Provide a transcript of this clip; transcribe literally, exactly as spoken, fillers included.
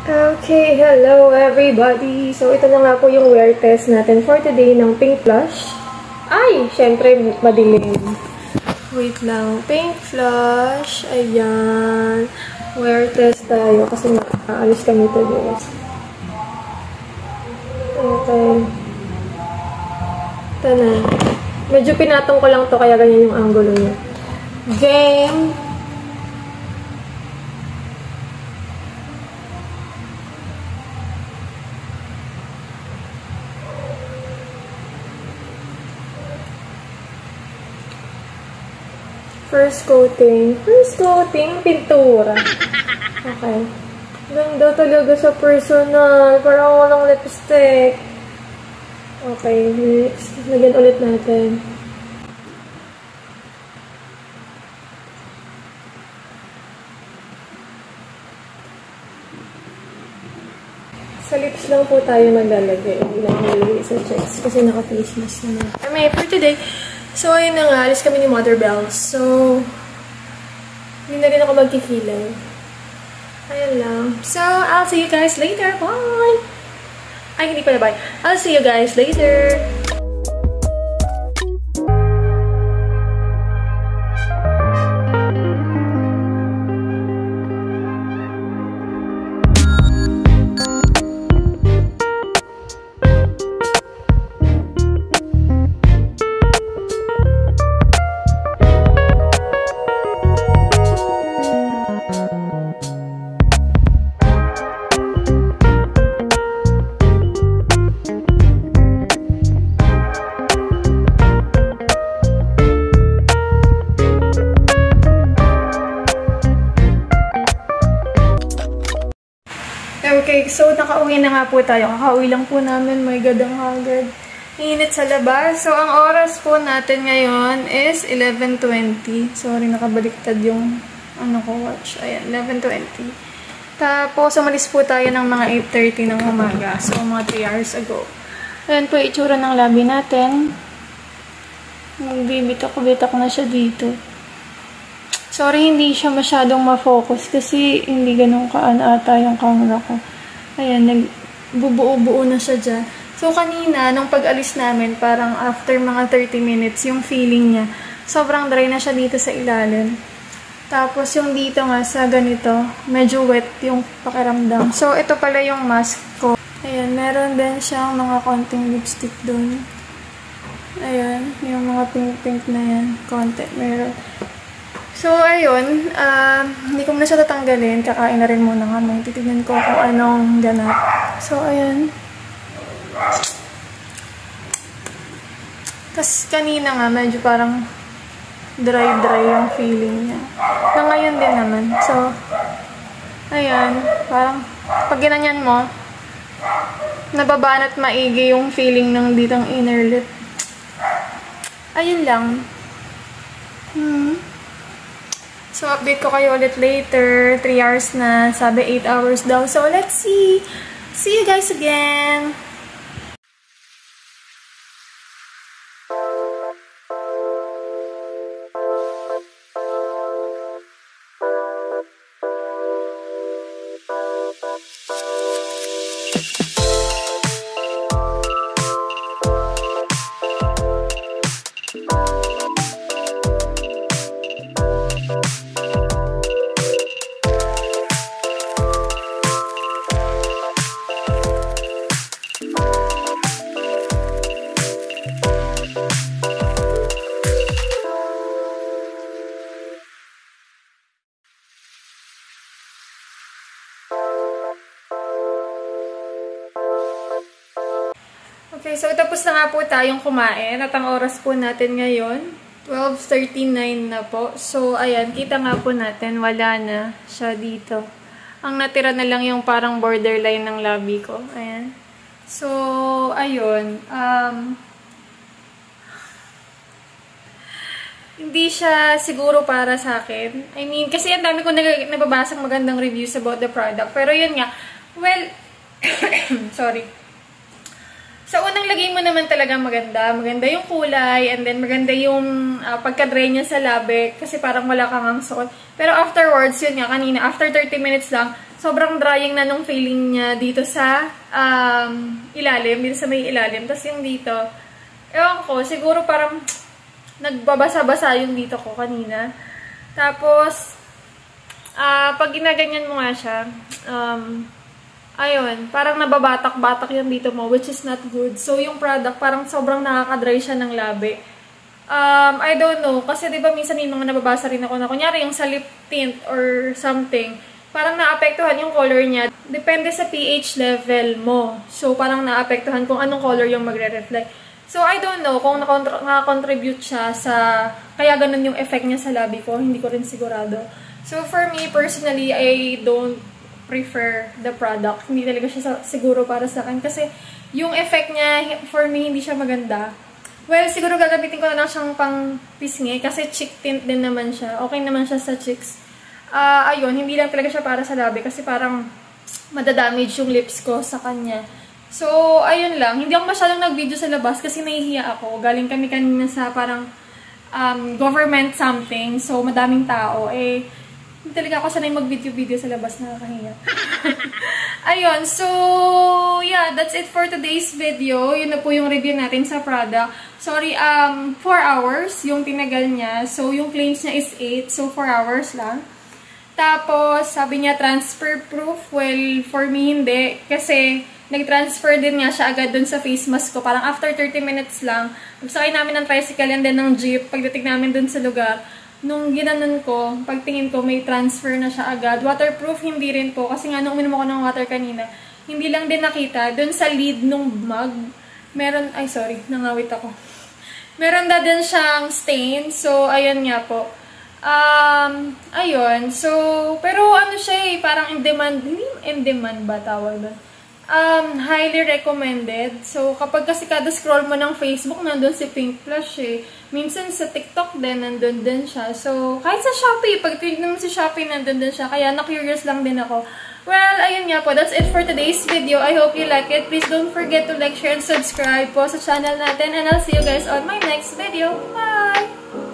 Okay, hello everybody! So, ito na nga po yung wear test natin for today ng Pinkflash. Ay, syempre, madilim. Wait lang. Pinkflash. Ayan. Wear test tayo kasi aalis kami today. Okay. Ito na. Medyo pinatong ko lang to kaya ganyan yung angulo niya. Then, first coating. First coating, pintura. Okay. Ganda talaga sa personal. Parang walang lipstick. Okay, next. Lagyan ulit natin. Sa lips lang po tayo maglalagay. Hindi lang maglalagay sa cheeks kasi naka-face mask naman. Okay, for today, so, ayun na nga, alis kami ni Mother Bells. So, hindi na rin ako magkikilay. Ayun lang. So, I'll see you guys later. Bye! Ay, hindi pala bye. I'll see you guys later. Okay, so nakauwi na nga po tayo. Kakauwi lang po namin. My God, ang hagad. Init sa labas. So, ang oras po natin ngayon is eleven twenty. Sorry, nakabaliktad yung ano ko watch. Ayan, eleven twenty. Tapos, umalis po tayo ng mga eight thirty ng umaga. So, mga three hours ago. Ayan po, itsura ng labi natin. Magbibitak-bitak na siya dito. Sorry, hindi siya masyadong ma-focus kasi hindi ganun kaan ata yung camera ko. Ayan, nagbubuo-buo na siya dyan. So, kanina, nung pag-alis namin, parang after mga thirty minutes, yung feeling niya, sobrang dry na siya dito sa ilalim. Tapos, yung dito nga, sa ganito, medyo wet yung pakiramdam. So, ito pala yung mask ko. Ayan, meron din siyang mga konting lipstick doon. Ayan, yung mga pink-pink na yan. Konti, meron. So, ayun, uh, hindi ko na siya tatanggalin. Kakain na rin muna kami. Titignan ko kung anong ganap. So, ayun. Tapos, kanina nga, medyo parang dry-dry yung feeling niya. Na ngayon din naman. So, ayun. Parang, pag ginanyan mo, nababanat maigi yung feeling ng ditong inner lip. Ayun lang. Hmm. So, update ko kayo ulit later. three hours na. Sabi eight hours daw. So, let's see. See you guys again. Okay, so tapos na nga po tayong kumain at ang oras po natin ngayon, twelve thirty-nine na po. So, ayan, kita nga po natin, wala na siya dito. Ang natira na lang yung parang borderline ng labi ko. Ayan. So, ayun. Um, hindi siya siguro para sa akin. I mean, kasi ang dami ko nababasang magandang reviews about the product. Pero yun nga, well, sorry. Sa unang lagay mo naman talaga maganda. Maganda yung kulay, and then maganda yung uh, pagka-dry niya sa labi, kasi parang wala kang ang suot. Pero afterwards, yun nga, kanina, after thirty minutes lang, sobrang drying na nung feeling niya dito sa um, ilalim, dito sa may ilalim. Tapos yung dito, ewan ko, siguro parang nagbabasa-basa yung dito ko kanina. Tapos, uh, pag ginaganyan mo nga siya, um, ayun, parang nababatak-batak yung dito mo, which is not good. So, yung product, parang sobrang nakaka-dry siya ng labi. Um, I don't know, kasi diba minsan yung mga nababasa rin ako na, kunyari yung sa lip tint or something, parang naapektuhan yung color niya. Depende sa pH level mo. So, parang naapektuhan kung anong color yung magre-reflect. So, I don't know kung nakakontribute siya sa, kaya ganun yung effect niya sa labi ko, hindi ko rin sigurado. So, for me, personally, I don't prefer the product. Hindi talaga siya siguro para sa akin. Kasi, yung effect niya, for me, hindi siya maganda. Well, siguro gagamitin ko na lang siyang pang pisngi. Kasi cheek tint din naman siya. Okay naman siya sa cheeks. Uh, ayun, hindi lang talaga siya para sa labi. Kasi parang madadamage yung lips ko sa kanya. So, ayun lang. Hindi ako masyadong nag-video sa labas kasi nahihiya ako. Galing kami kanina sa parang um, government something. So, madaming tao. Eh, hindi talaga ako sanay mag-video-video sa labas, nakakahiya. Ayun, so, yeah, that's it for today's video. Yun na po yung review natin sa product. Sorry, um, four hours yung tinagal niya. So, yung claims niya is eight. So, four hours lang. Tapos, sabi niya transfer-proof. Well, for me, hindi. Kasi, nag-transfer din nga siya agad dun sa face mask ko. Parang after thirty minutes lang. Pagsakay namin ng tricycle and then ng jeep, pagdating namin dun sa lugar, nung ginanon ko, pagtingin ko, may transfer na siya agad. Waterproof, hindi rin po. Kasi nga, nung uminom ako ng water kanina, hindi lang din nakita. Doon sa lid nung mug, meron, ay sorry, nangawit ako. Meron na din siyang stain. So, ayun nga po. Um, ayun. So, pero ano siya eh, parang in demand, hindi in demand ba tawag doon? Um, highly recommended. So, kapag kasi kada scroll mo ng Facebook, nandun si Pinkflash eh. Minsan sa TikTok din, nandun din siya. So, kahit sa Shopee, pag tignan mo si Shopee, nandun din siya. Kaya na-curious lang din ako. Well, ayun nga po. That's it for today's video. I hope you like it. Please don't forget to like, share, and subscribe po sa channel natin. And I'll see you guys on my next video. Bye!